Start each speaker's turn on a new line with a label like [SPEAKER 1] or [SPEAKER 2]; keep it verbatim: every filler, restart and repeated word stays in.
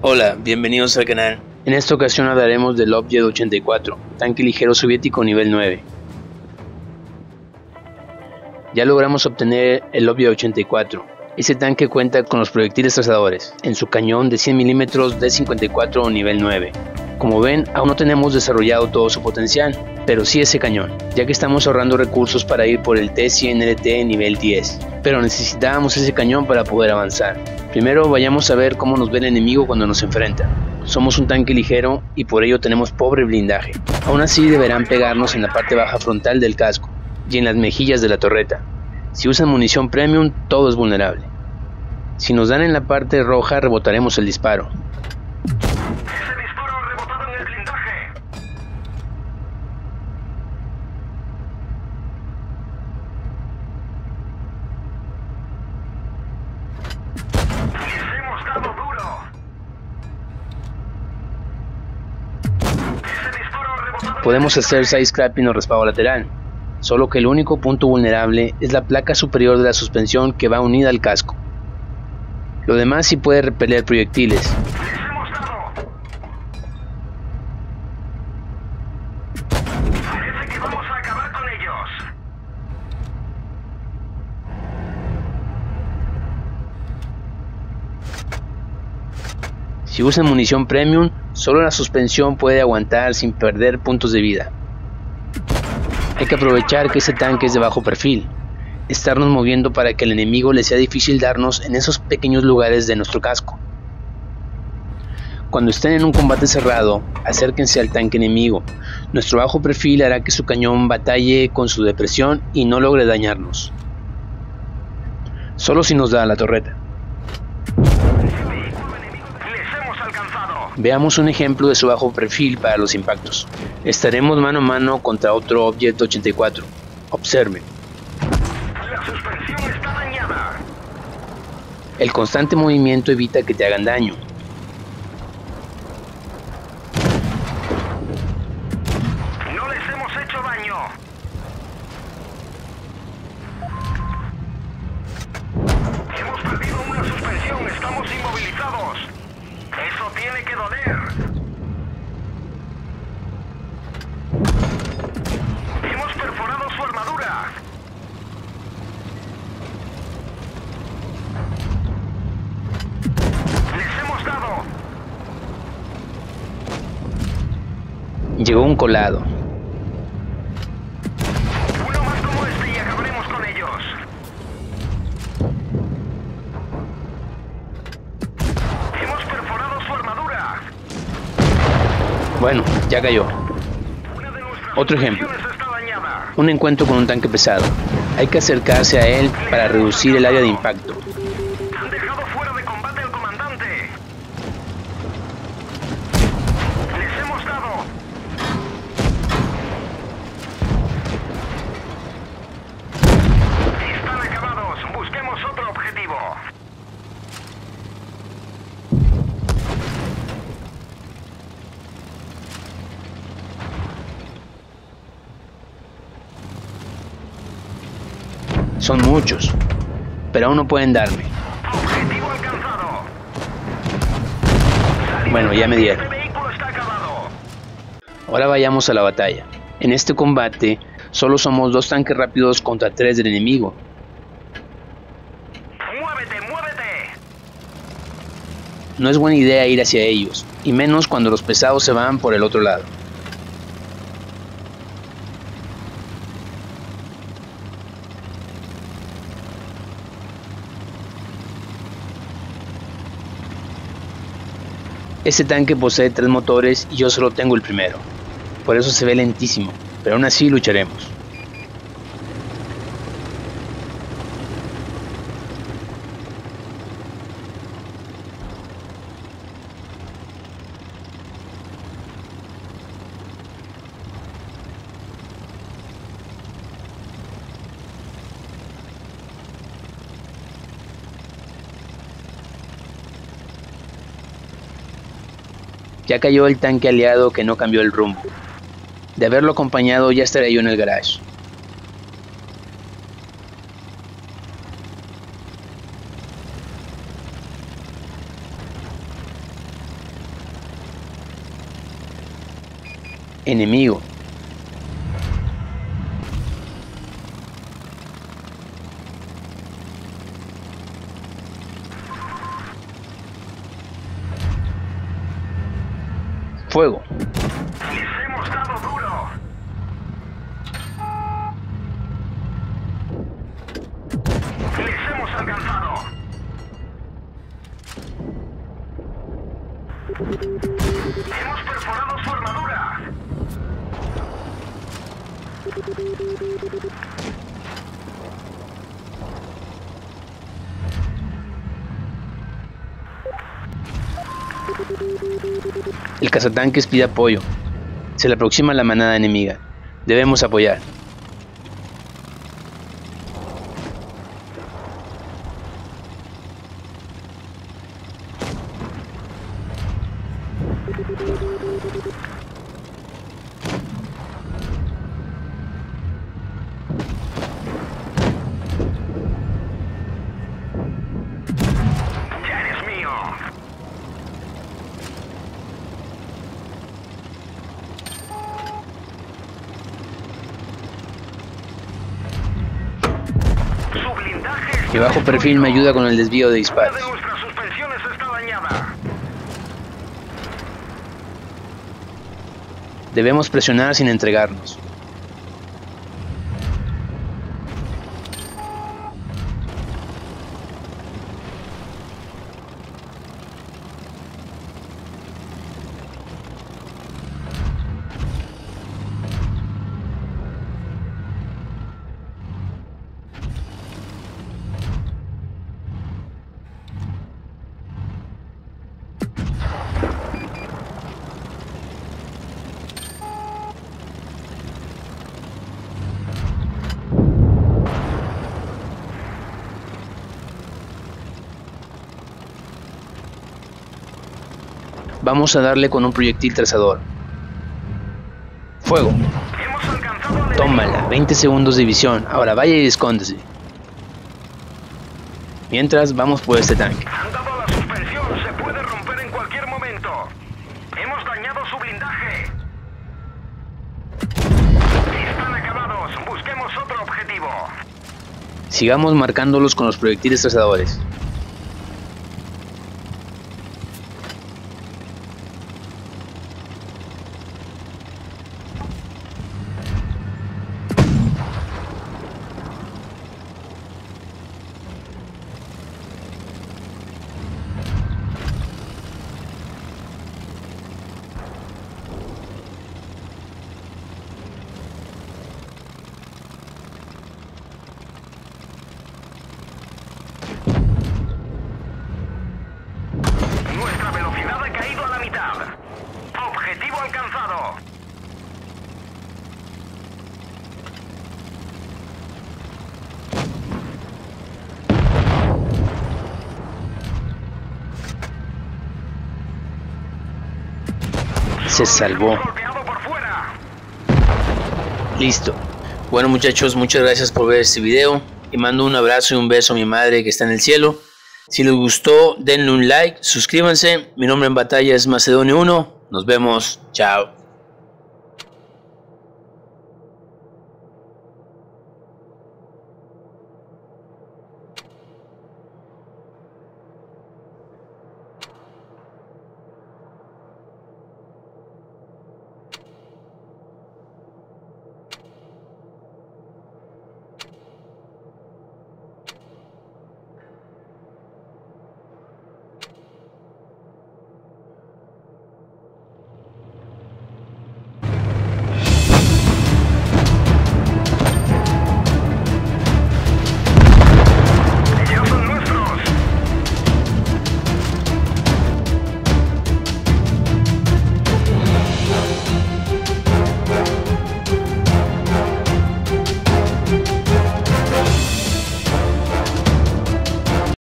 [SPEAKER 1] Hola, bienvenidos al canal. En esta ocasión hablaremos del Object ochenta y cuatro, tanque ligero soviético nivel nueve. Ya logramos obtener el Object ochenta y cuatro. Ese tanque cuenta con los proyectiles trazadores, en su cañón de cien milímetros D cincuenta y cuatro nivel nueve. Como ven, aún no tenemos desarrollado todo su potencial, pero sí ese cañón, ya que estamos ahorrando recursos para ir por el T cien L T nivel diez, pero necesitábamos ese cañón para poder avanzar. Primero vayamos a ver cómo nos ve el enemigo cuando nos enfrenta. Somos un tanque ligero y por ello tenemos pobre blindaje. Aún así deberán pegarnos en la parte baja frontal del casco y en las mejillas de la torreta. Si usan munición premium, todo es vulnerable. Si nos dan en la parte roja, rebotaremos el disparo.
[SPEAKER 2] ¡Ese disparo ha rebotado en el blindaje! ¡Les hemos dado duro! ¡Ese disparo ha rebotado!
[SPEAKER 1] Podemos hacer side scrapping o raspado lateral, solo que el único punto vulnerable es la placa superior de la suspensión que va unida al casco. Lo demás sí puede repeler proyectiles.
[SPEAKER 2] ¡Les hemos dado! Parece que vamos a acabar con ellos.
[SPEAKER 1] Si usan munición premium, solo la suspensión puede aguantar sin perder puntos de vida. Hay que aprovechar que ese tanque es de bajo perfil, estarnos moviendo para que al enemigo le sea difícil darnos en esos pequeños lugares de nuestro casco. Cuando estén en un combate cerrado, acérquense al tanque enemigo. Nuestro bajo perfil hará que su cañón batalle con su depresión y no logre dañarnos. Solo si nos da la torreta.
[SPEAKER 2] ¡Les hemos alcanzado!
[SPEAKER 1] Veamos un ejemplo de su bajo perfil para los impactos. Estaremos mano a mano contra otro Object ochenta y cuatro. Observen.
[SPEAKER 2] La suspensión está dañada.
[SPEAKER 1] El constante movimiento evita que te hagan daño.
[SPEAKER 2] No les hemos hecho daño. Hemos perdido una suspensión. Estamos inmovilizados. Eso tiene que doler. Hemos perforado su armadura. Les hemos dado.
[SPEAKER 1] Llegó un colado.
[SPEAKER 2] Uno más como este y acabaremos con ellos. Hemos perforado su armadura.
[SPEAKER 1] Bueno, ya cayó.
[SPEAKER 2] Una de nuestras
[SPEAKER 1] Otro ejemplo.
[SPEAKER 2] suspensiones está dañada.
[SPEAKER 1] Un encuentro con un tanque pesado. Hay que acercarse a él para reducir el área de impacto.
[SPEAKER 2] Han dejado fuera de combate al comandante. Les hemos dado. Están acabados. Busquemos otro objetivo.
[SPEAKER 1] Son muchos, pero aún no pueden darme.
[SPEAKER 2] Objetivo alcanzado.
[SPEAKER 1] Bueno, ya me dieron.
[SPEAKER 2] Este vehículo está acabado.
[SPEAKER 1] Ahora vayamos a la batalla. En este combate, solo somos dos tanques rápidos contra tres del enemigo.
[SPEAKER 2] Muévete, muévete.
[SPEAKER 1] No es buena idea ir hacia ellos, y menos cuando los pesados se van por el otro lado. Este tanque posee tres motores y yo solo tengo el primero. Por eso se ve lentísimo, pero aún así lucharemos. Ya cayó el tanque aliado que no cambió el rumbo. De haberlo acompañado ya estaría yo en el garage. Enemigo. Fuego.
[SPEAKER 2] Les hemos dado duro. Les hemos alcanzado. Hemos perforado su armadura.
[SPEAKER 1] El cazatanques pide apoyo. Se le aproxima la manada enemiga. Debemos apoyar.
[SPEAKER 2] Ya eres mío. Su blindaje está
[SPEAKER 1] Mi bajo perfil me ayuda con el desvío de
[SPEAKER 2] Una
[SPEAKER 1] disparos.
[SPEAKER 2] de nuestras suspensiones está dañada.
[SPEAKER 1] Debemos presionar sin entregarnos. Vamos a darle con un proyectil trazador. Fuego.
[SPEAKER 2] Hemos alcanzado al enemigo.
[SPEAKER 1] Tómala. veinte segundos de visión. Ahora vaya y escóndese. Mientras, vamos por este tanque.
[SPEAKER 2] Han dado a la suspensión. Se puede romper en cualquier momento. Hemos dañado su blindaje. Están acabados. Busquemos otro objetivo.
[SPEAKER 1] Sigamos marcándolos con los proyectiles trazadores.
[SPEAKER 2] Nuestra velocidad ha caído a la mitad. Objetivo alcanzado.
[SPEAKER 1] Se salvó.
[SPEAKER 2] Golpeado por fuera.
[SPEAKER 1] Listo. Bueno muchachos, muchas gracias por ver este video. Y mando un abrazo y un beso a mi madre que está en el cielo. Si les gustó, denle un like, suscríbanse. Mi nombre en batalla es Macedonio uno. Nos vemos. Chao.